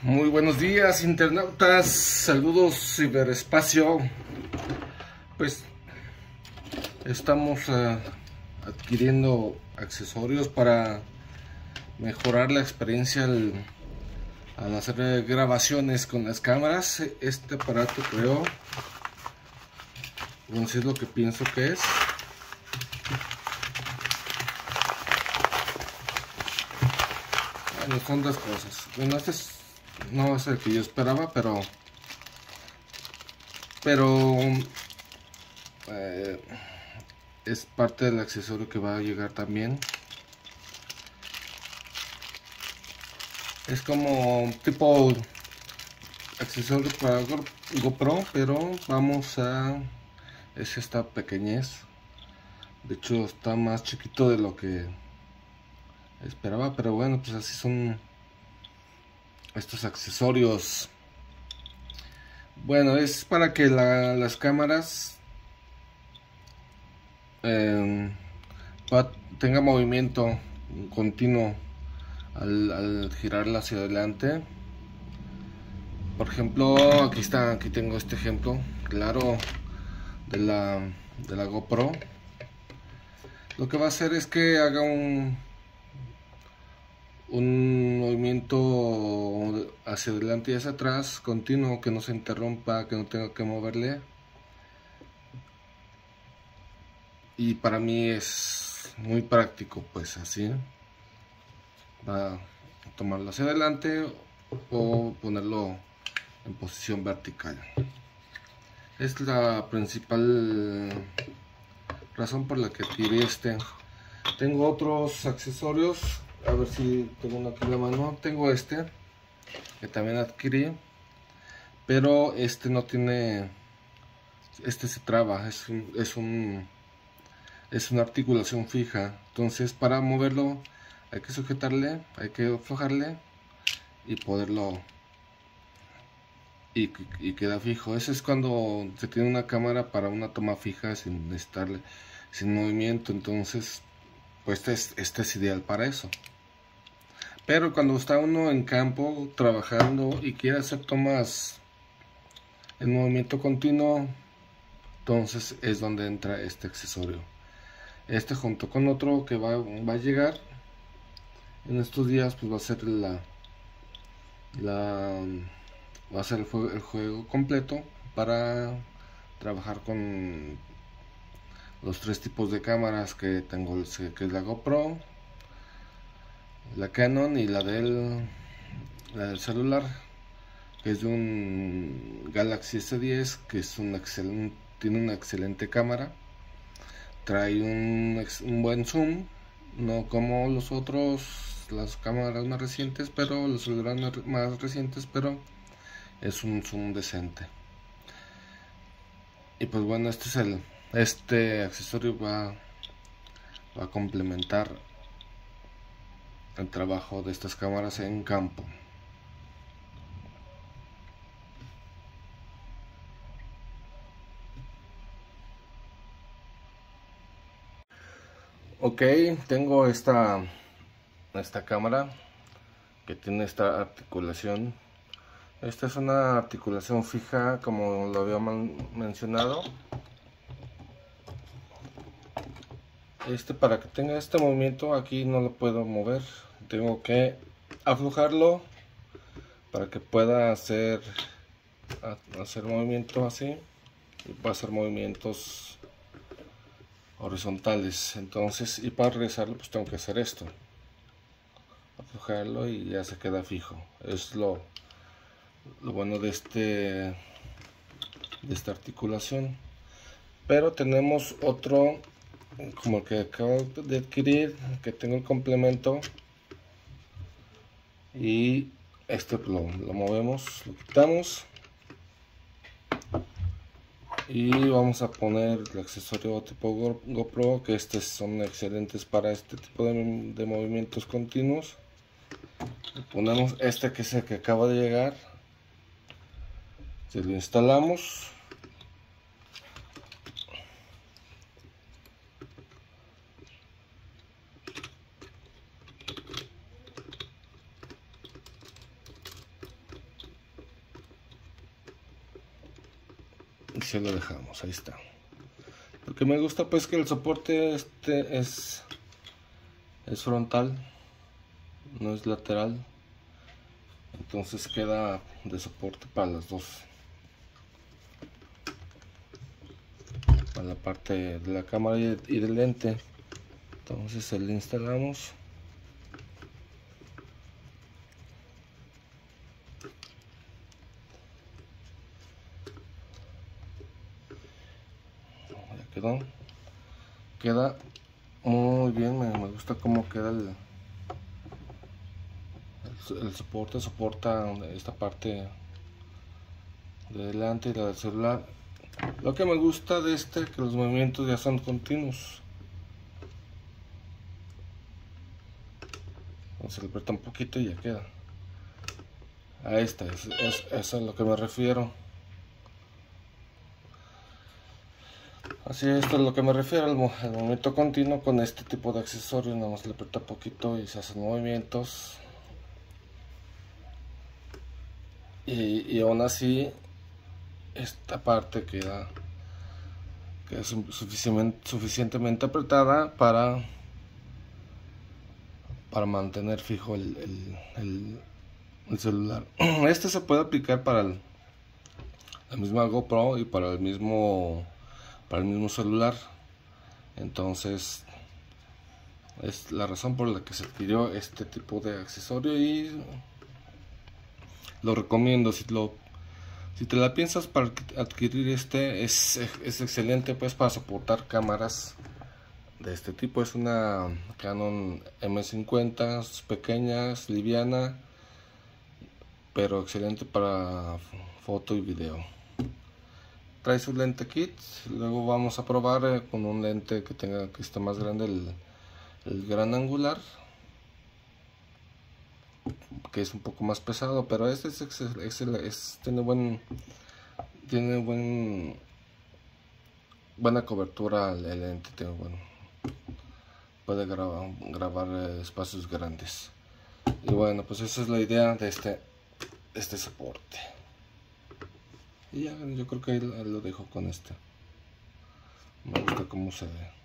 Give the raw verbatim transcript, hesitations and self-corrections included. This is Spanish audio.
Muy buenos días, internautas, saludos ciberespacio. Pues estamos uh, adquiriendo accesorios para mejorar la experiencia al, al hacer grabaciones con las cámaras. Este aparato, creo, bueno, si es lo que pienso que es. Bueno, son dos cosas. Bueno, este es, no es el que yo esperaba, pero pero eh, es parte del accesorio que va a llegar también. Es como tipo accesorio para GoPro, pero vamos a... es esta pequeñez. De hecho está más chiquito de lo que esperaba, pero bueno, pues así son estos accesorios. Bueno, es para que la, las cámaras eh, tenga movimiento continuo al, al girarla hacia adelante. Por ejemplo, aquí está, aquí tengo este ejemplo claro de la, de la GoPro. Lo que va a hacer es que haga un un movimiento hacia adelante y hacia atrás continuo, que no se interrumpa, que no tenga que moverle. Y para mí es muy práctico, pues así va a tomarlo hacia adelante o ponerlo en posición vertical. Es la principal razón por la que adquirí este. Tengo otros accesorios, a ver si tengo uno aquí en la mano. Tengo este que también adquirí, pero este no tiene, este se traba, es un, es un es una articulación fija, entonces para moverlo hay que sujetarle, hay que aflojarle y poderlo y, y queda fijo. Eso es cuando se tiene una cámara para una toma fija sin estarle sin movimiento. Entonces pues este es, este es ideal para eso. Pero cuando está uno en campo trabajando y quiere hacer tomas en movimiento continuo, entonces es donde entra este accesorio. Este junto con otro que va, va a llegar en estos días, pues va a ser la, la va a ser el juego, el juego completo para trabajar con los tres tipos de cámaras que tengo, que es la GoPro, la Canon y la del, la del celular, que es de un Galaxy S diez, que es un excelente, tiene una excelente cámara, trae un, un buen zoom, no como los otros, las cámaras más recientes, pero los celulares más recientes, pero es un zoom decente. Y pues bueno, este es el, este accesorio va, va a complementar el trabajo de estas cámaras en campo. Ok, tengo esta esta cámara que tiene esta articulación. Esta es una articulación fija, como lo había mencionado. Este, para que tenga este movimiento, aquí no lo puedo mover, tengo que aflojarlo para que pueda hacer hacer movimiento así, y va a hacer movimientos horizontales. Entonces, y para regresarlo pues tengo que hacer esto, aflojarlo y ya se queda fijo. Es lo, lo bueno de este de esta articulación. Pero tenemos otro como el que acabo de adquirir, que tengo el complemento, y este lo, lo movemos, lo quitamos y vamos a poner el accesorio tipo GoPro, que estos son excelentes para este tipo de, de movimientos continuos. Le ponemos este, que es el que acaba de llegar, se lo instalamos. así lo dejamos, ahí está. Lo que me gusta pues que el soporte este es es frontal, no es lateral, entonces queda de soporte para las dos, para la parte de la cámara y del lente. Entonces se le instalamos. Ya quedó. Queda muy bien, me, me gusta cómo queda el, el, el soporte, soporta esta parte de delante y la del celular. Lo que me gusta de este, que los movimientos ya son continuos. Se le aprieta un poquito y ya queda. A esta, es, es, es a lo que me refiero. Así, esto es lo que me refiero al, al movimiento continuo con este tipo de accesorios. Nada más le aprieta poquito y se hacen movimientos. Y, y aún así, esta parte queda, queda suficientemente, suficientemente apretada para, para mantener fijo el, el, el, el celular. Este se puede aplicar para el, la misma GoPro y para el mismo para el mismo celular. Entonces es la razón por la que se adquirió este tipo de accesorio y lo recomiendo. Si lo si te la piensas para adquirir este, es, es excelente pues para soportar cámaras de este tipo. Es una Canon M cincuenta, pequeña, liviana, pero excelente para foto y video. Trae su lente kit. Luego vamos a probar eh, con un lente que tenga que esté más grande, el, el gran angular, que es un poco más pesado, pero este es, es, es, es tiene buen tiene buen buena cobertura el, el lente, tiene buen, puede grabar, grabar eh, espacios grandes. Y bueno, pues esa es la idea de este este soporte. Y ya, yo creo que ahí lo dejo con este. Me gusta cómo se ve.